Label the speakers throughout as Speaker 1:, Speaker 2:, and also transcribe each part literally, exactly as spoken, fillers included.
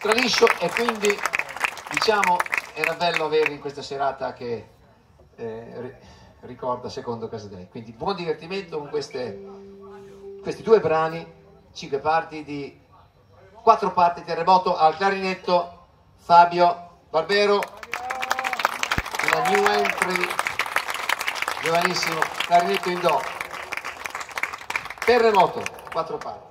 Speaker 1: Traviscio, e quindi diciamo era bello averli in questa serata che eh, ricorda Secondo Casadei. Quindi buon divertimento con queste, questi due brani, cinque parti di quattro parti. Terremoto al clarinetto Fabio Barbero, una new entry, giovanissimo clarinetto in do. Terremoto, quattro parti.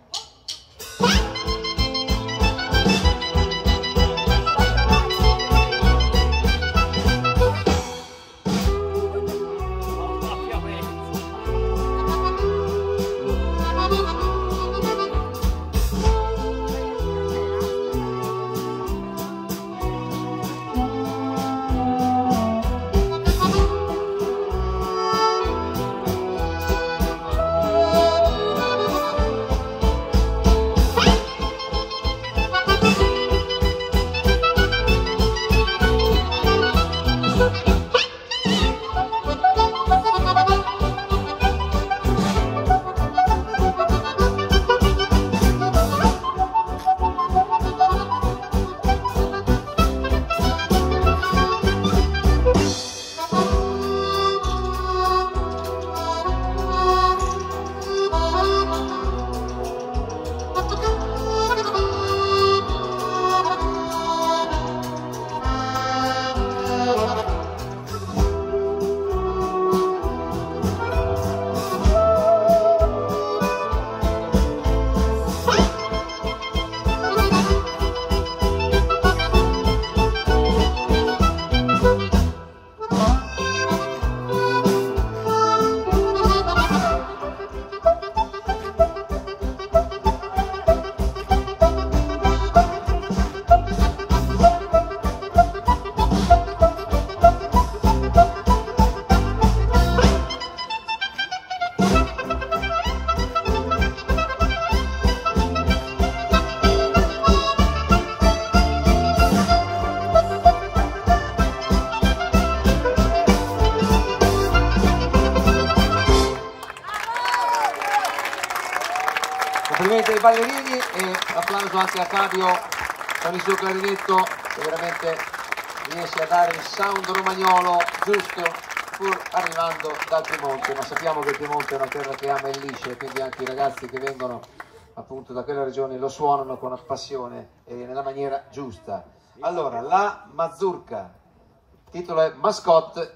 Speaker 1: Complimenti ai ballerini e applauso anche a Fabio con il suo clarinetto, che veramente riesce a dare il sound romagnolo giusto pur arrivando dal Piemonte, ma sappiamo che il Piemonte è una terra che ama il liscio, e quindi anche i ragazzi che vengono appunto da quella regione lo suonano con passione e nella maniera giusta. Allora, la mazurka, il titolo è Mascotte,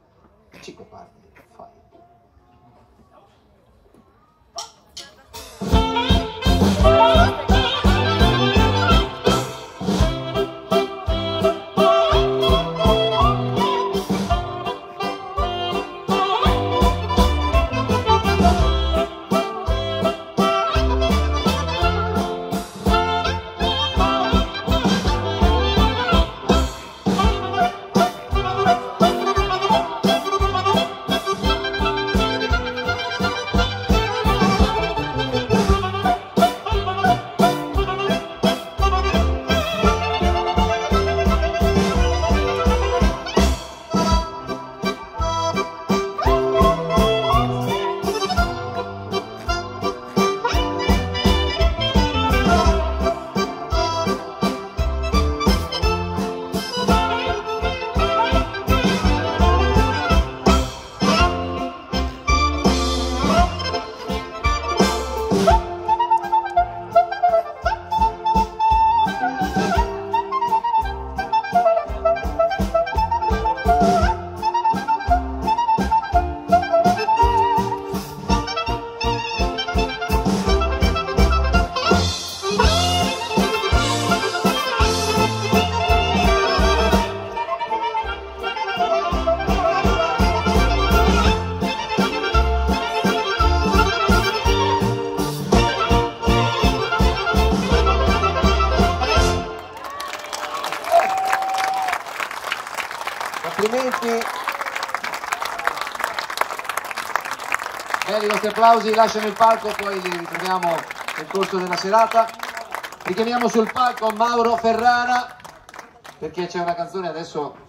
Speaker 1: cinque parti. Complimenti, belli i nostri applausi, lasciano il palco, poi li ritroviamo nel corso della serata. Richiamiamo sul palco Mauro Ferrara perché c'è una canzone adesso